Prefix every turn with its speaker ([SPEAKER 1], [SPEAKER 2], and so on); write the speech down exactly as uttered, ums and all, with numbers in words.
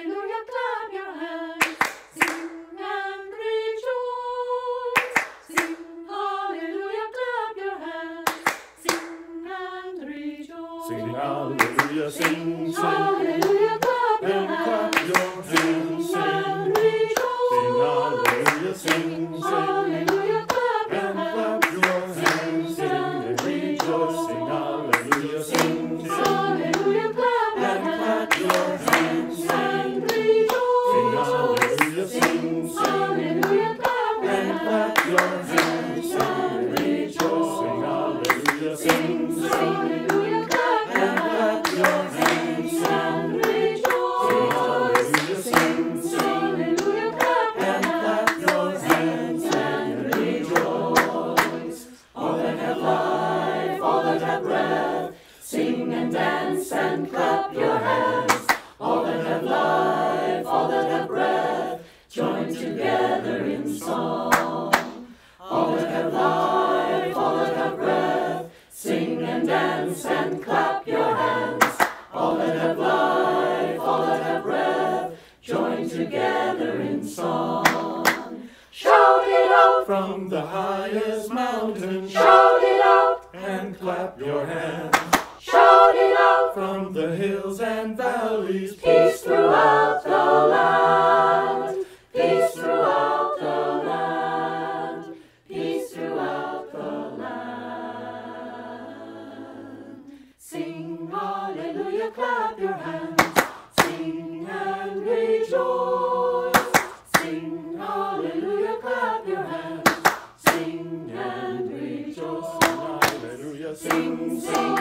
[SPEAKER 1] hallelujah, clap your hands. Sing and rejoice. Sing hallelujah, clap your hands. Sing and rejoice.
[SPEAKER 2] Sing hallelujah, sing, sing,
[SPEAKER 1] Hallelujah, clap your
[SPEAKER 2] and clap
[SPEAKER 1] hands.
[SPEAKER 2] your hands,
[SPEAKER 1] Sing and
[SPEAKER 2] sing,
[SPEAKER 1] rejoice.
[SPEAKER 2] sing hallelujah, sing, sing,
[SPEAKER 1] Hallelujah, clap your
[SPEAKER 2] and
[SPEAKER 1] hands.
[SPEAKER 2] clap your hands, sing and rejoice, sing hallelujah, sing, sing,
[SPEAKER 1] Hallelujah, clap your
[SPEAKER 2] and clap
[SPEAKER 1] hands.
[SPEAKER 2] your hands,
[SPEAKER 1] Sing
[SPEAKER 2] sing,
[SPEAKER 1] and
[SPEAKER 2] sing
[SPEAKER 1] rejoice.
[SPEAKER 2] hallelujah, sing, sing,
[SPEAKER 1] Hallelujah, clap your
[SPEAKER 2] and clap your
[SPEAKER 1] hands.
[SPEAKER 2] hands, sing and rejoice, sing hallelujah, sing, sing,
[SPEAKER 1] Hallelujah, clap your
[SPEAKER 2] and clap
[SPEAKER 1] hands.
[SPEAKER 2] your hands,
[SPEAKER 1] Sing
[SPEAKER 2] sing,
[SPEAKER 1] and
[SPEAKER 2] sing
[SPEAKER 1] rejoice.
[SPEAKER 2] hallelujah, sing, sing,
[SPEAKER 1] Hallelujah, clap your
[SPEAKER 2] and clap your hands,
[SPEAKER 1] hands.
[SPEAKER 2] sing and rejoice.
[SPEAKER 1] All that have life, all that have breath, sing and dance and clap your hands. All that have life, all that have breath, join together in song. All that have life, all that have breath, sing and dance and clap your hands. All that have life, all that have breath, join together in song. Shout it out,
[SPEAKER 2] From the highest mountain,
[SPEAKER 1] shout it out,
[SPEAKER 2] and clap your hands.
[SPEAKER 1] shout it out.
[SPEAKER 2] From the hills and valleys,
[SPEAKER 1] Peace throughout the land, peace throughout the land, peace throughout the land. Sing hallelujah, clap your hands, sing and rejoice. Sing hallelujah, clap your hands, sing and rejoice.
[SPEAKER 2] hallelujah, sing,
[SPEAKER 1] Sing, sing